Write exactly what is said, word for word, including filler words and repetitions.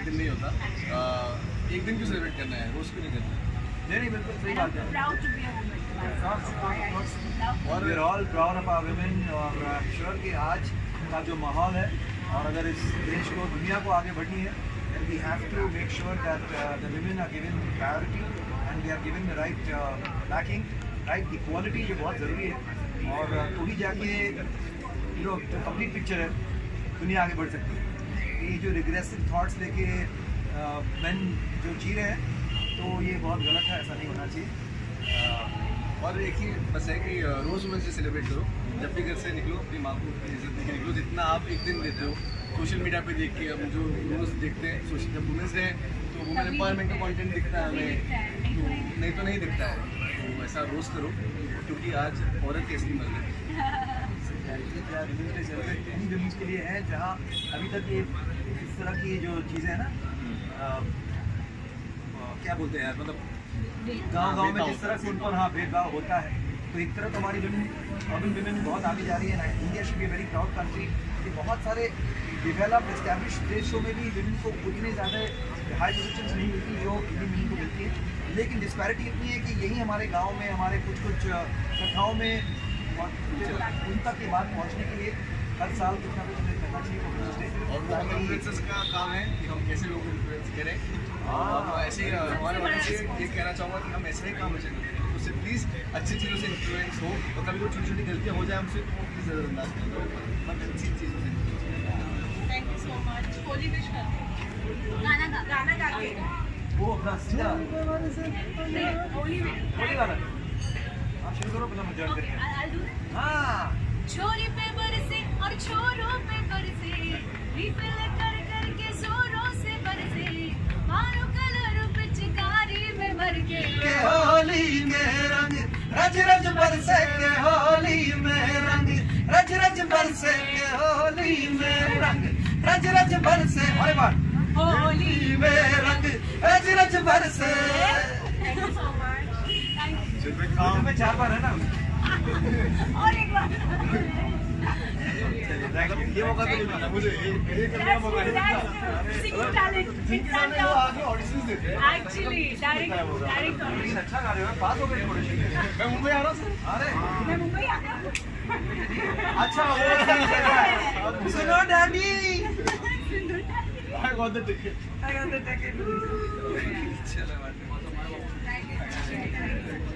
एक दिन नहीं होता। uh, एक दिन क्यों सेलिब्रेट करना है, रोज क्यों नहीं करना है? नहीं नहीं बिल्कुल सही बात है। और we are all proud of our women, और आई एम श्योर कि आज का जो माहौल है, और अगर इस देश को, दुनिया को आगे बढ़नी है, then we have to make sure that uh, the women are given priority and they are given the right uh, backing, right equality, जो बहुत ज़रूरी है। और uh, तो भी जाके यू नो कंप्लीट पिक्चर है, दुनिया आगे बढ़ सकती है। ये जो रिग्रेसिव थॉट्स लेके मैन जो जी रहे हैं, तो ये बहुत गलत है, ऐसा नहीं होना चाहिए। uh, और एक ही बस है कि रोज़ वुमेन्स डे सेलिब्रेट करो, जब भी घर से निकलो अपनी माँ को इज्जत देके निकलो, जितना आप एक दिन देते हो सोशल मीडिया पे देख के। हम जो रोज़ देखते हैं सोशल, जब वुमेन्स डे तो वुमेन एम्पावरमेंट का कंटेंट दिखता है हमें, तो नहीं तो नहीं दिखता है। तो ऐसा रोज़ करो, क्योंकि आज औरत कैसी मर गई। Women's day celebrate in women's के लिए है, जहाँ अभी तक ये इस तरह की जो चीज़ें हैं ना, आ, आ, क्या बोलते हैं यार, मतलब गांव गांव में जिस तरह से उनको हाँ भेदभाव होता है, तो एक तरह तो हमारी वुमेन अर्बन वुमेन बहुत आगे जा रही है। India should be very proud country कि बहुत सारे डेवलप्ड एस्टैब्लिश देशों में भी वुमेन को उतनी ज़्यादा हाई पोजीशंस नहीं मिलती जो इंडियन वुमेन को मिलती है। लेकिन डिस्पैरिटी इतनी है कि यही हमारे गाँव में, हमारे कुछ कुछ कथाओं में उन तक की बात पहुँचने के लिए हर साल कुछ ना कुछ हमें करना चाहिए। और वो हमें इन्फ्लुएंसर्स का काम है कि हम कैसे लोगों को इन्फ्लुएंस करें। और ऐसे ही हमारे वाले से ये कहना चाहूँगा कि हम ऐसे ही काम चलें, तो उससे प्लीज़ अच्छी चीज़ों से इन्फ्लुएंस हो, और कभी कोई छोटी छोटी गलतियाँ हो जाए हमसे, तो प्लीज़ नज़रअंदाज करो, बट अच्छी चीज़ों से। Thank you so much. Holi wish करते गाना गा गाना गा के वो अपना सीधा होली होली वाला आप शुरू करो, पहले मैं जॉइन करके। हाँ, छोरी पे बरसे और छोरों पे बरसे, रिपल कर कर के जोरों से बरसे, मारो कलर पिचकारी में भर के, के होली में रंग रज रज बरसे, के होली में रंग रज रज बरसे, के होली में रंग रज रज बरसे। अरे बात होली में रंग रज रज बरसे। Thank you so much. Thank you. काम में चार बार है ना, और एक बार ये मौका तो नहीं मिला मुझे, ये करने का मौका नहीं मिला। Singing talent in front of आगे ऑडिशंस देते हैं एक्चुअली डायरेक्ट डायरेक्ट ऑडिशन। अच्छा गा रहे हो, पास हो गए थोड़े से। मैं मुंबई आ रहा हूँ सर। अरे मैं मुंबई आ गया हूँ। अच्छा वो सुनो daddy, I got the ticket. I got the ticket. चलो बात।